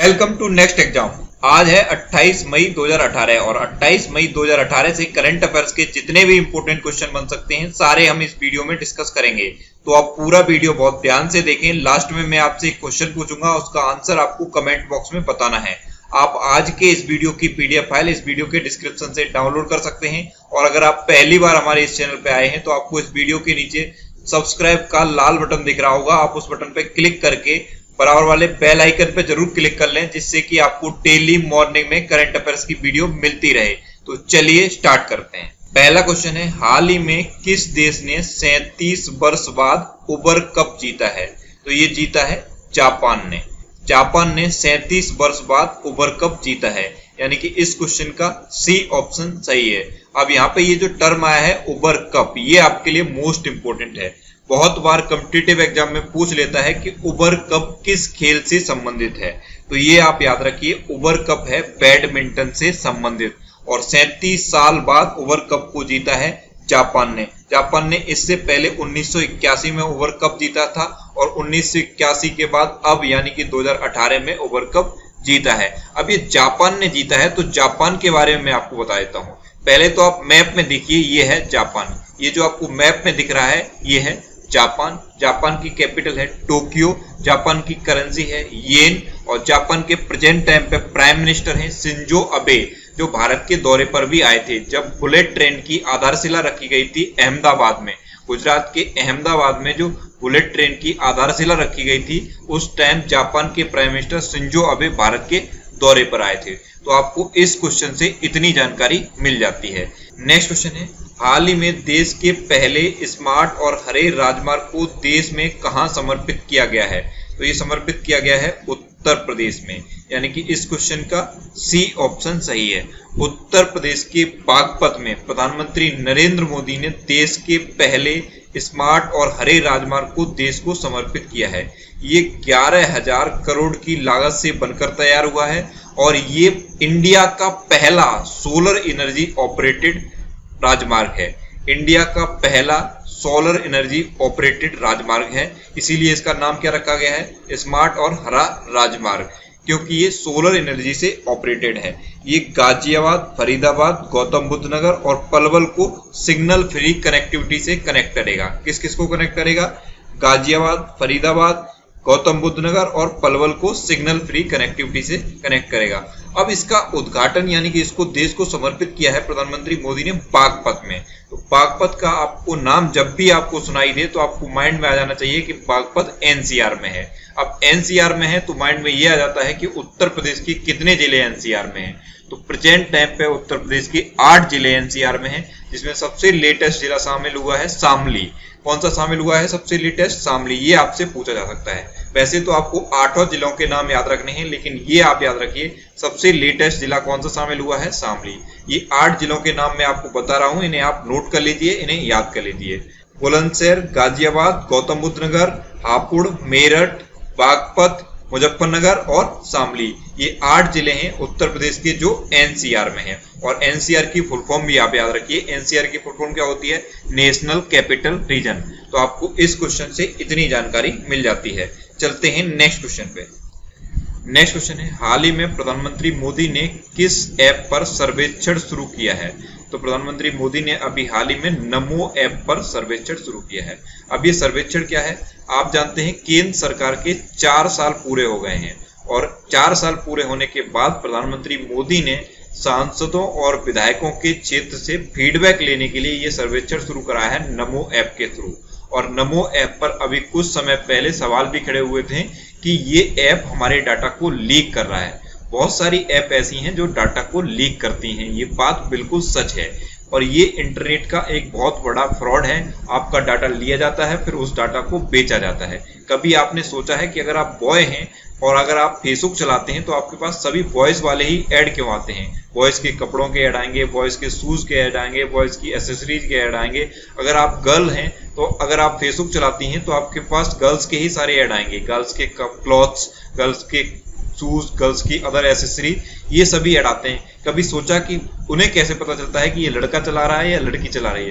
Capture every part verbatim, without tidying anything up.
Welcome to next exam. आज है अट्ठाईस मई दो हज़ार अठारह और अट्ठाईस मई दो हज़ार अठारह से करंट अफेयर्स के जितने भी इंपोर्टेंट क्वेश्चन बन सकते हैं सारे हम इस वीडियो में डिस्कस करेंगे। तो आप पूरा वीडियो बहुत ध्यान से देखें। लास्ट में मैं आपसे एक क्वेश्चन पूछूंगा, उसका आंसर आपको कमेंट बॉक्स में बताना है। आप आज के इस वीडियो की पीडीएफ फाइल इस वीडियो के डिस्क्रिप्शन से डाउनलोड कर सकते हैं। और अगर आप पहली बार हमारे इस चैनल पे आए हैं तो आपको इस वीडियो के नीचे सब्सक्राइब का लाल बटन दिख रहा होगा, आप उस बटन पे क्लिक करके बराबर वाले बेल आइकन पे जरूर क्लिक कर लें, जिससे कि आपको डेली मॉर्निंग में करंट अफेयर्स की वीडियो मिलती रहे। तो चलिए स्टार्ट करते हैं। पहला क्वेश्चन है, हाल ही में किस देश ने सैंतीस वर्ष बाद उबर कप जीता है? तो ये जीता है जापान ने। जापान ने सैंतीस वर्ष बाद उबर कप जीता है, यानी कि इस क्वेश्चन का सी ऑप्शन सही है। अब यहाँ पे ये जो टर्म आया है उबर कप, ये आपके लिए मोस्ट इंपोर्टेंट है। बहुत बार कॉम्पिटिटिव एग्जाम में पूछ लेता है कि उबर कप किस खेल से संबंधित है, तो ये आप याद रखिए, उबर कप है बैडमिंटन से संबंधित। और सैंतीस साल बाद उबर कप को जीता है जापान ने। जापान ने इससे पहले उन्नीस सौ इक्यासी में उबर कप जीता था और उन्नीस सौ इक्यासी के बाद अब यानी कि दो हज़ार अठारह में उबर कप जीता है। अब ये जापान ने जीता है, तो जापान के बारे में मैं आपको बता देता हूँ। पहले तो आप मैप में देखिए, ये है जापान। ये जो आपको मैप में दिख रहा है ये है जापान। जापान की कैपिटल है टोक्यो। जापान की करेंसी है येन। और जापान के प्रेजेंट टाइम पे प्राइम मिनिस्टर हैं शिंजो अबे, जो भारत के दौरे पर भी आए थे जब बुलेट ट्रेन की आधारशिला रखी गई थी अहमदाबाद में। गुजरात के अहमदाबाद में जो बुलेट ट्रेन की आधारशिला रखी गई थी, उस टाइम जापान के prime minister Shinzo Abe Bharat के दौरे पर आए थे। तो आपको इस क्वेश्चन से इतनी जानकारी मिल जाती है। नेक्स्ट क्वेश्चन है, हाल ही में देश के पहले स्मार्ट और हरे राजमार्ग को देश में कहां समर्पित किया गया है? तो ये समर्पित किया गया है उत्तर प्रदेश में, यानी कि इस क्वेश्चन का सी ऑप्शन सही है। उत्तर प्रदेश के बागपत में प्रधानमंत्री नरेंद्र मोदी ने देश के पहले स्मार्ट और हरे राजमार्ग को देश को समर्पित किया है। ये ग्यारह हजार करोड़ की लागत से बनकर तैयार हुआ है और ये इंडिया का पहला सोलर एनर्जी ऑपरेटेड राजमार्ग है। इंडिया का पहला सोलर एनर्जी ऑपरेटेड राजमार्ग है, इसीलिए इसका नाम क्या रखा गया है? स्मार्ट और हरा राजमार्ग, क्योंकि ये सोलर एनर्जी से ऑपरेटेड है। ये गाजियाबाद, फरीदाबाद, गौतम बुद्ध नगर और पलवल को सिग्नल फ्री कनेक्टिविटी से कनेक्ट करेगा। किस किस को कनेक्ट करेगा? गाजियाबाद, फरीदाबाद, गौतम बुद्ध नगर और पलवल को सिग्नल फ्री कनेक्टिविटी से कनेक्ट करेगा। अब इसका उद्घाटन यानी कि इसको देश को समर्पित किया है प्रधानमंत्री मोदी ने बागपत में। तो बागपत का आपको नाम जब भी आपको सुनाई दे तो आपको माइंड में आ जाना चाहिए कि बागपत एनसीआर में है। अब एनसीआर में है तो माइंड में ये आ जाता है कि उत्तर प्रदेश के कितने जिले एनसीआर में हैं। तो प्रेजेंट टाइम पे उत्तर प्रदेश के आठ जिले एनसीआर में हैं, जिसमें सबसे लेटेस्ट जिला शामिल हुआ है शामली। कौन सा शामिल हुआ है सबसे लेटेस्ट? शामली। ये आपसे पूछा जा सकता है। वैसे तो आपको आठों जिलों के नाम याद रखने हैं, लेकिन ये आप याद रखिए सबसे लेटेस्ट जिला कौन सा शामिल हुआ है? शामली। ये आठ जिलों के नाम मैं आपको बता रहा हूं, इन्हें आप नोट कर लीजिए, इन्हें याद कर लीजिए। बुलंदशहर, गाजियाबाद, गौतम बुद्ध नगर, हापुड़, मेरठ, बागपत, मुजफ्फरनगर और शामली। ये आठ जिले हैं उत्तर प्रदेश के जो एनसीआर में हैं। और एनसीआर की फुल फॉर्म भी आप याद रखिए। एनसीआर की फुल फॉर्म क्या होती है? National capital region. तो आपको इस क्वेश्चन से इतनी जानकारी मिल जाती है। चलते हैं नेक्स्ट क्वेश्चन पे। नेक्स्ट क्वेश्चन है, हाल ही में प्रधानमंत्री मोदी ने किस ऐप पर सर्वेक्षण शुरू किया है? तो प्रधानमंत्री मोदी ने अभी हाल ही में नमो ऐप पर सर्वेक्षण शुरू किया है। अब ये सर्वेक्षण क्या है? आप जानते हैं केंद्र सरकार के चार साल पूरे हो गए हैं और चार साल पूरे होने के बाद प्रधानमंत्री मोदी ने सांसदों और विधायकों के क्षेत्र से फीडबैक लेने के लिए ये सर्वेक्षण शुरू कराया है नमो ऐप के थ्रू। और नमो ऐप पर अभी कुछ समय पहले सवाल भी खड़े हुए थे कि ये ऐप हमारे डाटा को लीक कर रहा है। बहुत सारी ऐप ऐसी हैं जो डाटा को लीक करती हैं, ये बात बिल्कुल सच है। और ये इंटरनेट का एक बहुत बड़ा फ्रॉड है। आपका डाटा लिया जाता है, फिर उस डाटा को बेचा जाता है। कभी आपने सोचा है कि अगर आप बॉय हैं और अगर आप फेसबुक चलाते हैं तो आपके पास सभी बॉयज वाले ही ऐड क्यों आते हैं? बॉयज के कपड़ों के ऐड आएंगे, बॉयज के शूज के ऐड आएंगे, बॉयज की एसेसरीज के ऐड आएंगे। अगर आप गर्ल हैं तो अगर आप फेसबुक चलाती हैं तो आपके पास गर्ल्स के ही सारे ऐड आएंगे। गर्ल्स के क्लॉथ्स, गर्ल्स के शूज, गर्ल्स की अदर एसेसरी, ये सभी ऐड आते हैं। कभी सोचा कि उन्हें कैसे पता चलता है कि ये लड़का चला रहा है या लड़की चला रही है?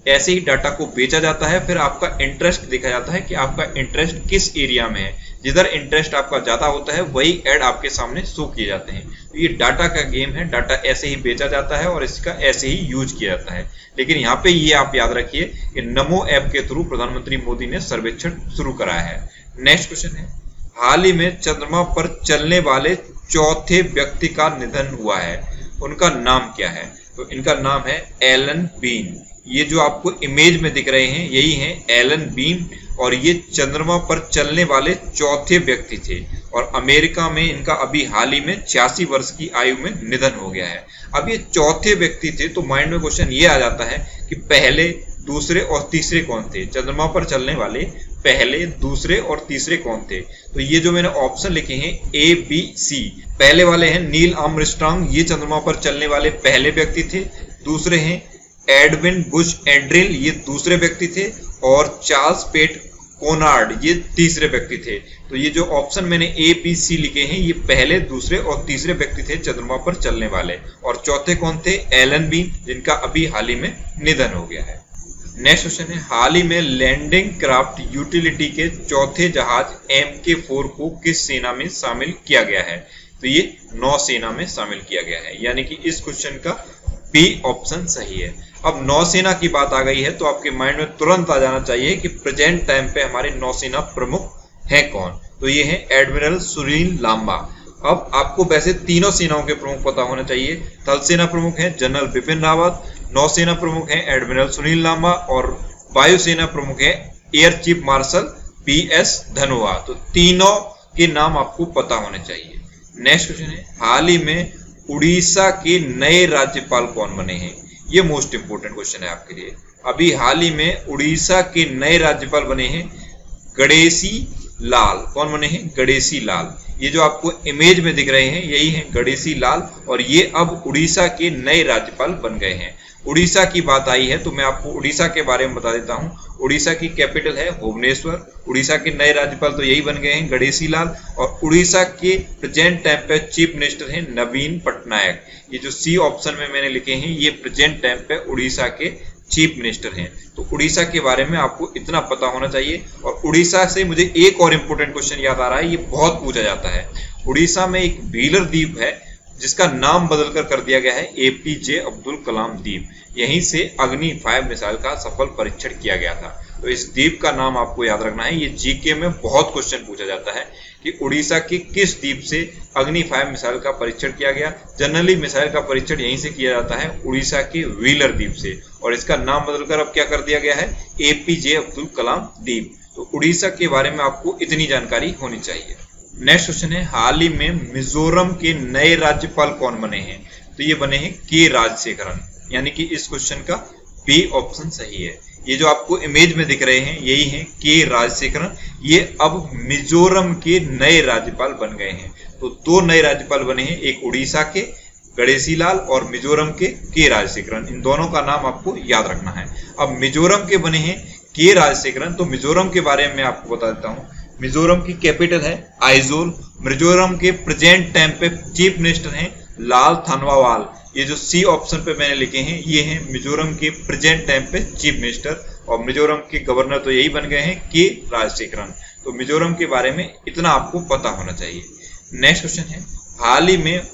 ऐसे ही डाटा को बेचा जाता है, फिर आपका इंटरेस्ट देखा जाता है कि आपका इंटरेस्ट किस एरिया में है। जिधर इंटरेस्ट आपका ज्यादा होता है वही ऐड आपके सामने शो किए जाते हैं। तो ये डाटा का गेम है, डाटा ऐसे ही बेचा जाता है और इसका ऐसे ही यूज किया जाता है। लेकिन यहाँ पे ये आप याद रखिए कि नमो ऐप के थ्रू प्रधानमंत्री मोदी ने सर्वेक्षण शुरू कराया है। नेक्स्ट क्वेश्चन है, हाल ही में चंद्रमा पर चलने वाले चौथे व्यक्ति का निधन हुआ है, उनका नाम क्या है? तो इनका नाम है एलन बीन। ये जो आपको इमेज में दिख रहे हैं यही हैं एलन बीन, और ये चंद्रमा पर चलने वाले चौथे व्यक्ति थे और अमेरिका में इनका अभी हाल ही में छियासी वर्ष की आयु में निधन हो गया है। अब ये चौथे व्यक्ति थे तो माइंड में क्वेश्चन ये आ जाता है कि पहले, दूसरे और तीसरे कौन थे? चंद्रमा पर चलने वाले पहले, दूसरे और तीसरे कौन थे? तो ये जो मैंने ऑप्शन लिखे हैं ए बी सी, पहले वाले हैं नील आर्मस्ट्रांग, ये चंद्रमा पर चलने वाले पहले व्यक्ति थे। दूसरे हैं एडविन बुश एड्रिल, ये दूसरे व्यक्ति थे। और चार्ल्स पेट कोनार्ड, ये तीसरे व्यक्ति थे। तो ये जो ऑप्शन मैंने ए बी सी लिखे हैं ये पहले, दूसरे और तीसरे व्यक्ति थे चंद्रमा पर चलने वाले। और चौथे कौन थे? एलन बीन, जिनका अभी हाल ही में निधन हो गया है। नेक्स्ट क्वेश्चन है, हाल ही में लैंडिंग क्राफ्ट यूटिलिटी के चौथे जहाज एम के फोर को किस सेना में शामिल किया गया है? तो ये नौसेना में शामिल किया गया है, यानी कि इस क्वेश्चन का बी ऑप्शन सही है। अब नौसेना की बात आ गई है तो आपके माइंड में तुरंत आ जाना चाहिए कि प्रेजेंट टाइम पे हमारे नौसेना प्रमुख हैं कौन? तो ये है एडमिरल सुनील लांबा। अब आपको वैसे तीनों सेनाओं के प्रमुख पता होना चाहिए। थल सेना प्रमुख है जनरल बिपिन रावत, नौसेना प्रमुख है एडमिरल सुनील लांबा और वायुसेना प्रमुख है air chief marshal P S Dhanoa. तो तीनों के नाम आपको पता होने चाहिए। नेक्स्ट क्वेश्चन है, हाल ही में उड़ीसा के नए राज्यपाल कौन बने हैं? ये मोस्ट इंपोर्टेंट क्वेश्चन है आपके लिए। अभी हाल ही में उड़ीसा के नए राज्यपाल बने हैं गणेशी लाल। कौन बने हैं? गणेशी लाल। ये जो आपको इमेज में दिख रहे हैं यही हैं गणेशी लाल, और ये अब उड़ीसा के नए राज्यपाल बन गए हैं। उड़ीसा की बात आई है तो मैं आपको उड़ीसा के बारे में बता देता हूँ। उड़ीसा की कैपिटल है भुवनेश्वर। उड़ीसा के नए राज्यपाल तो यही बन गए हैं गणेशी लाल, और उड़ीसा के प्रेजेंट टाइम पे चीफ मिनिस्टर हैं नवीन पटनायक। ये जो सी ऑप्शन में मैंने लिखे हैं ये प्रेजेंट टाइम पे उड़ीसा के चीफ मिनिस्टर हैं। तो उड़ीसा के बारे में आपको इतना पता होना चाहिए। और उड़ीसा से मुझे एक और इम्पोर्टेंट क्वेश्चन याद आ रहा है, ये बहुत पूछा जाता है। उड़ीसा में एक व्हीलर द्वीप है जिसका नाम बदलकर कर दिया गया है एपीजे अब्दुल कलाम द्वीप। यहीं से अग्नि फाइव मिसाइल का सफल परीक्षण किया गया था। तो इस द्वीप का नाम आपको याद रखना है। ये जीके में बहुत क्वेश्चन पूछा जाता है कि उड़ीसा के किस द्वीप से अग्नि फाइव मिसाइल का परीक्षण किया गया। जनरली मिसाइल का परीक्षण यहीं से किया जाता है उड़ीसा के व्हीलर द्वीप से, और इसका नाम बदलकर अब क्या कर दिया गया है एपीजे अब्दुल कलाम द्वीप। तो उड़ीसा के बारे में आपको इतनी जानकारी होनी चाहिए। नेक्स्ट क्वेश्चन है, हाल ही में मिजोरम के नए राज्यपाल कौन बने हैं? तो ये बने हैं के राजशेखरन, यानी कि इस क्वेश्चन का बी ऑप्शन सही है। ये जो आपको इमेज में दिख रहे हैं यही हैं के राजशेखरन। ये अब मिजोरम के नए राज्यपाल बन गए हैं। तो दो नए राज्यपाल बने हैं, एक उड़ीसा के गणेशी लाल और मिजोरम के के राजशेखरन। इन दोनों का नाम आपको याद रखना है। अब मिजोरम के बने हैं के राजशेखरन, तो मिजोरम के बारे में आपको बता देता हूँ। मिजोरम की कैपिटल है आइजोल। मिजोरम के प्रेजेंट टाइम पे चीफ मिनिस्टर हैं लाल थानवावाल। ये जो सी ऑप्शन पे मैंने लिखे हैं ये हैं मिजोरम के प्रेजेंट टाइम पे चीफ मिनिस्टर, और मिजोरम के गवर्नर तो यही बन गए हैं के राजशेखरन। तो मिजोरम के बारे में इतना आपको पता होना चाहिए। नेक्स्ट क्वेश्चन है, हाल ही में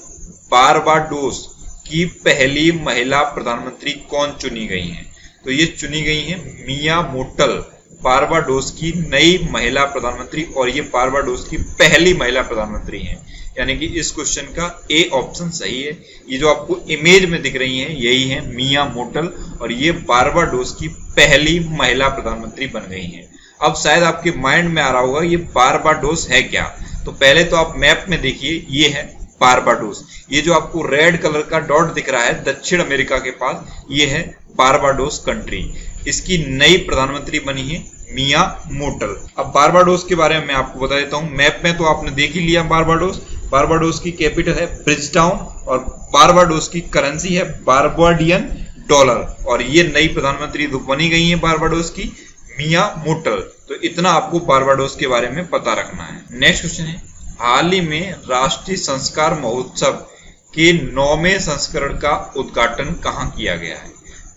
बारबाडोस की पहली महिला प्रधानमंत्री कौन चुनी गई हैं? तो ये चुनी गई हैं मिया मोटल, बारबाडोस की नई महिला प्रधानमंत्री, और ये बारबाडोस की पहली महिला प्रधानमंत्री हैं। यानी कि इस क्वेश्चन का ए ऑप्शन सही है। ये जो आपको इमेज में दिख रही हैं यही है मिया मोटल, और ये बारबाडोस की पहली महिला प्रधानमंत्री बन गई हैं। अब शायद आपके माइंड में आ रहा होगा ये बारबाडोस है क्या? तो पहले तो आप मैप में देखिए, ये है बारबाडोस। ये जो आपको रेड कलर का डॉट दिख रहा है दक्षिण अमेरिका के पास, ये है बारबाडोस कंट्री। इसकी नई प्रधानमंत्री बनी है मिया मोटल। अब बारबाडोस के बारे में मैं आपको बता देता हूँ। मैप में तो आपने देख ही लिया बारबाडोस। बारबाडोस की कैपिटल है ब्रिजटाउन, और बारबाडोस की करेंसी है बारबाडियन डॉलर, और ये नई प्रधानमंत्री बनी गई है बारबाडोस की मिया मोटल। तो इतना आपको बारबाडोस के बारे में पता रखना है। नेक्स्ट क्वेश्चन है, हाल ही में राष्ट्रीय संस्कार महोत्सव के नौवें संस्करण का उद्घाटन कहाँ किया गया है?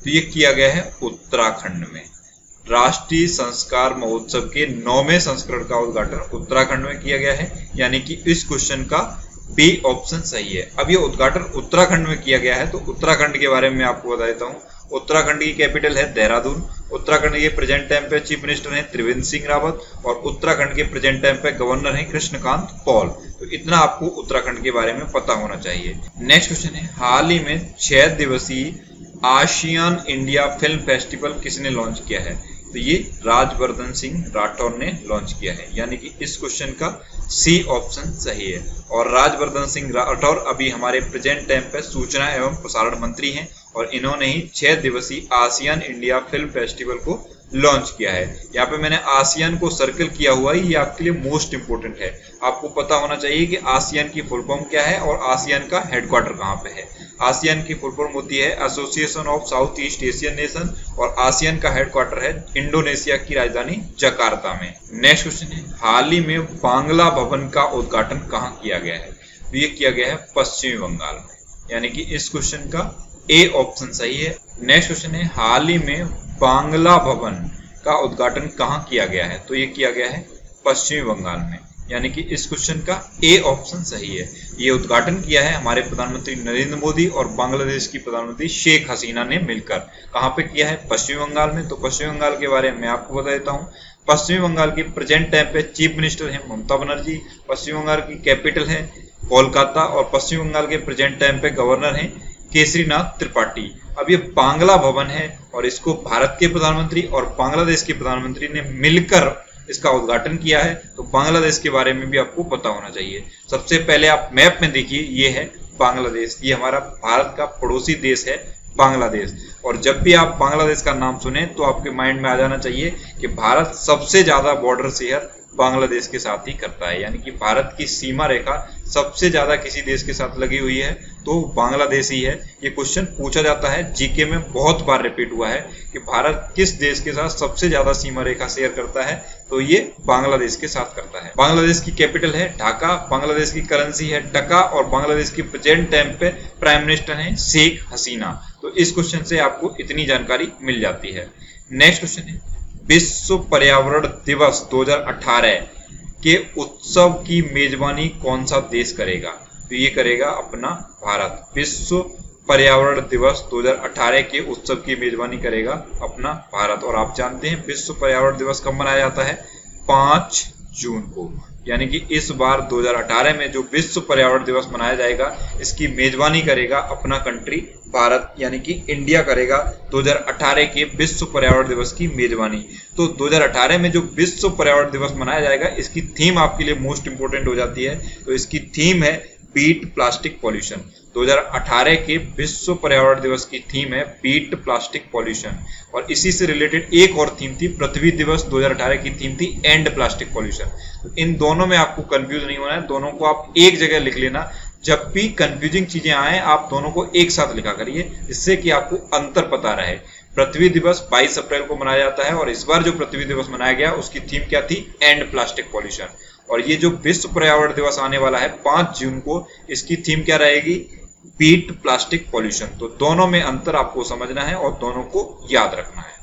तो ये किया गया है उत्तराखंड में। राष्ट्रीय संस्कार महोत्सव के नौवें संस्करण का उद्घाटन उत्तराखंड में किया गया है, यानी कि इस क्वेश्चन का बी ऑप्शन सही है। अब ये उद्घाटन उत्तराखंड में किया गया है, तो उत्तराखंड के बारे में आपको बता देता हूँ। उत्तराखंड की कैपिटल है देहरादून। उत्तराखंड के प्रेजेंट टाइम पे चीफ मिनिस्टर हैं त्रिवेंद्र सिंह रावत और उत्तराखंड के प्रेजेंट टाइम पे गवर्नर हैं कृष्णकांत पॉल। तो इतना आपको उत्तराखंड के बारे में पता होना चाहिए। नेक्स्ट क्वेश्चन है, हाल ही में छह दिवसीय आसियान इंडिया फिल्म फेस्टिवल किसने लॉन्च किया है? तो ये राजवर्धन सिंह राठौर ने लॉन्च किया है, यानी कि इस क्वेश्चन का सी ऑप्शन सही है। और राजवर्धन सिंह राठौर अभी हमारे प्रेजेंट टाइम पे सूचना एवं प्रसारण मंत्री हैं और इन्होंने ही छह दिवसीय आसियान इंडिया फिल्म फेस्टिवल को लॉन्च किया है। यहाँ पे मैंने आसियान को सर्कल किया हुआ है, ये आपके लिए मोस्ट इंपोर्टेंट है। आपको पता होना चाहिए कि आसियान की फुल फॉर्म क्या है और आसियान का हेडक्वार्टर कहाँ पे है। आसियान की फुल फॉर्म होती है association of South East Asian nation और आसियान का हेडक्वार्टर है इंडोनेशिया की राजधानी जकार्ता में। नेक्स्ट क्वेश्चन है, हाल ही में बांग्ला भवन का उद्घाटन कहाँ किया गया है? तो ये किया गया है पश्चिमी बंगाल में, यानी कि इस क्वेश्चन का ए ऑप्शन सही है। नेक्स्ट क्वेश्चन है, हाल ही में बांग्ला भवन का उद्घाटन कहाँ किया गया है? तो ये किया गया है पश्चिमी बंगाल में, यानी कि इस क्वेश्चन का ए ऑप्शन सही है। ये उद्घाटन किया है हमारे प्रधानमंत्री नरेंद्र मोदी और बांग्लादेश की प्रधानमंत्री शेख हसीना ने मिलकर। कहाँ पे किया है? पश्चिमी बंगाल में। तो पश्चिमी बंगाल के बारे में मैं आपको बता देता हूँ। पश्चिमी बंगाल की प्रेजेंट टाइम पे चीफ मिनिस्टर है ममता बनर्जी। पश्चिमी बंगाल की कैपिटल है कोलकाता और पश्चिम बंगाल के प्रेजेंट टाइम पे गवर्नर हैं केसरीनाथ त्रिपाठी। अब ये बांग्ला भवन है और इसको भारत के प्रधानमंत्री और बांग्लादेश के प्रधानमंत्री ने मिलकर इसका उद्घाटन किया है। तो बांग्लादेश के बारे में भी आपको पता होना चाहिए। सबसे पहले आप मैप में देखिए, ये है बांग्लादेश, ये हमारा भारत का पड़ोसी देश है बांग्लादेश। और जब भी आप बांग्लादेश का नाम सुने तो आपके माइंड में आ जाना चाहिए कि भारत सबसे ज्यादा बॉर्डर शेयर बांग्लादेश के साथ ही करता है, यानी कि भारत की सीमा रेखा सबसे ज्यादा किसी देश के साथ लगी हुई है तो बांग्लादेश ही है। ये क्वेश्चन पूछा जाता है, जीके में बहुत बार रिपीट हुआ है कि भारत किस देश के साथ सबसे ज्यादा सीमा रेखा शेयर करता है, तो ये बांग्लादेश के साथ करता है। बांग्लादेश की कैपिटल है ढाका, बांग्लादेश की करेंसी है टका और बांग्लादेश की प्रेजेंट टाइम पे प्राइम मिनिस्टर है शेख हसीना। तो इस क्वेश्चन से आपको इतनी जानकारी मिल जाती है। नेक्स्ट क्वेश्चन है, विश्व पर्यावरण दिवस दो हज़ार अठारह के उत्सव की मेजबानी कौन सा देश करेगा? तो ये करेगा अपना भारत। विश्व पर्यावरण दिवस दो हज़ार अठारह के उत्सव की मेजबानी करेगा अपना भारत। और आप जानते हैं विश्व पर्यावरण दिवस कब मनाया जाता है? पाँच जून को, यानी कि इस बार दो हज़ार अठारह में जो विश्व पर्यावरण दिवस मनाया जाएगा इसकी मेजबानी करेगा अपना कंट्री भारत, यानी कि इंडिया करेगा दो हज़ार अठारह के विश्व पर्यावरण दिवस की मेजबानी। तो दो हज़ार अठारह में जो विश्व पर्यावरण दिवस मनाया जाएगा इसकी थीम आपके लिए मोस्ट इंपोर्टेंट हो जाती है। तो इसकी थीम है बीट प्लास्टिक पॉल्यूशन। दो हज़ार अठारह के विश्व पर्यावरण दिवस की थीम है बीट प्लास्टिक पॉल्यूशन। और इसी से रिलेटेड एक और थीम थी पृथ्वी दिवस दो हज़ार अठारह की थीम थी एंड प्लास्टिक पॉल्यूशन। तो इन दोनों में आपको कंफ्यूज नहीं होना है, दोनों को आप एक जगह लिख लेना। जब भी कंफ्यूजिंग चीजें आए आप दोनों को एक साथ लिखा करिए, जिससे कि आपको अंतर पता रहे। पृथ्वी दिवस बाईस अप्रैल को मनाया जाता है और इस बार जो पृथ्वी दिवस मनाया गया उसकी थीम क्या थी? End plastic pollution. और ये जो विश्व पर्यावरण दिवस आने वाला है पाँच जून को, इसकी थीम क्या रहेगी? Beat plastic pollution. तो दोनों में अंतर आपको समझना है और दोनों को याद रखना है।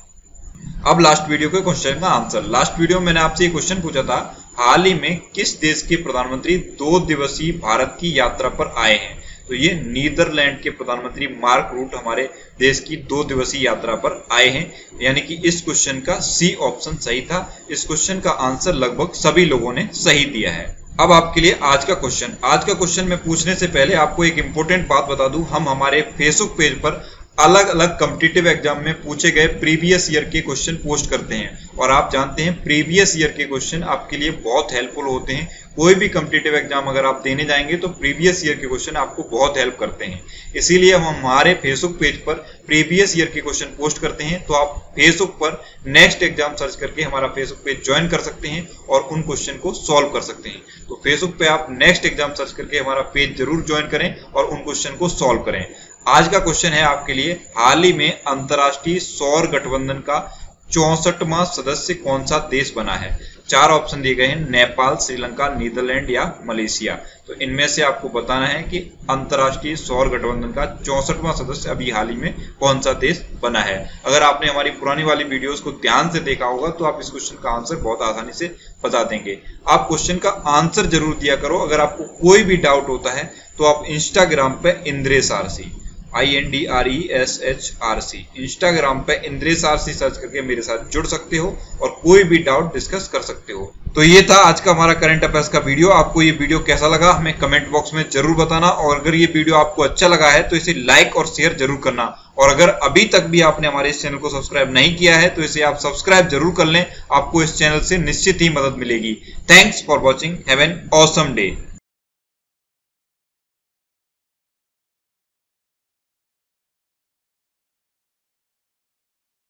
अब लास्ट वीडियो के क्वेश्चन का आंसर। लास्ट वीडियो में मैंने आपसे ये क्वेश्चन पूछा था, हाल ही में किस देश के प्रधानमंत्री दो दिवसीय भारत की यात्रा पर आए हैं? तो ये नीदरलैंड के प्रधानमंत्री मार्क रूट हमारे देश की दो दिवसीय यात्रा पर आए हैं, यानी कि इस क्वेश्चन का सी ऑप्शन सही था। इस क्वेश्चन का आंसर लगभग सभी लोगों ने सही दिया है। अब आपके लिए आज का क्वेश्चन। आज का क्वेश्चन में पूछने से पहले आपको एक इंपॉर्टेंट बात बता दूं, हम हमारे फेसबुक पेज पर अलग अलग कॉम्पिटिटिव एग्जाम में पूछे गए प्रीवियस ईयर के क्वेश्चन पोस्ट करते हैं। और आप जानते हैं प्रीवियस ईयर के क्वेश्चन आपके लिए बहुत हेल्पफुल होते हैं। कोई भी कॉम्पिटिटिव एग्जाम अगर आप देने जाएंगे तो प्रीवियस ईयर के क्वेश्चन आपको बहुत हेल्प करते हैं। इसीलिए हम हमारे फेसबुक पेज पर प्रीवियस ईयर के क्वेश्चन पोस्ट करते हैं। तो आप फेसबुक पर नेक्स्ट एग्जाम सर्च करके हमारा फेसबुक पेज ज्वाइन कर सकते हैं और उन क्वेश्चन को सॉल्व कर सकते हैं। तो फेसबुक पे आप नेक्स्ट एग्जाम सर्च करके हमारा पेज जरूर ज्वाइन करें और उन क्वेश्चन को सॉल्व करें। आज का क्वेश्चन है आपके लिए, हाल ही में अंतरराष्ट्रीय सौर गठबंधन का चौसठवां सदस्य कौन सा देश बना है? चार ऑप्शन दिए गए हैं, नेपाल, श्रीलंका, नीदरलैंड या मलेशिया। तो इनमें से आपको बताना है कि अंतरराष्ट्रीय सौर गठबंधन का चौसठवां सदस्य अभी हाल ही में कौन सा देश बना है। अगर आपने हमारी पुरानी वाली वीडियोस को ध्यान से देखा होगा तो आप इस क्वेश्चन का आंसर बहुत आसानी से बता देंगे। आप क्वेश्चन का आंसर जरूर दिया करो। अगर आपको कोई भी डाउट होता है तो आप इंस्टाग्राम पे Indresh RC, I N D R E S H R C, Instagram पे इंद्रेश आरसी सर्च करके मेरे साथ जुड़ सकते हो और कोई भी डाउट डिस्कस कर सकते हो। तो ये था आज का हमारा करंट अफेयर्स का वीडियो। आपको ये वीडियो कैसा लगा हमें कमेंट बॉक्स में जरूर बताना, और अगर ये वीडियो आपको अच्छा लगा है तो इसे लाइक और शेयर जरूर करना। और अगर अभी तक भी आपने हमारे इस चैनल को सब्सक्राइब नहीं किया है तो इसे आप सब्सक्राइब जरूर कर लें, आपको इस चैनल से निश्चित ही मदद मिलेगी। Thanks for watching, have an awesome day.